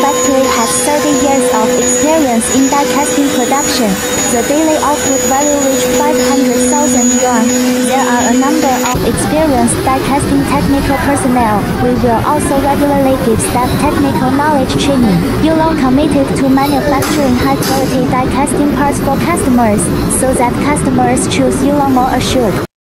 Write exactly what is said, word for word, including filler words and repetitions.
factory has thirty years of experience in die casting production. The daily output value reached five hundred thousand yuan. There are a number of experienced die casting technical personnel. We will also regularly give staff technical knowledge training. Yulong committed to manufacturing high-quality die casting parts for customers, so that customers choose Yulong more assured.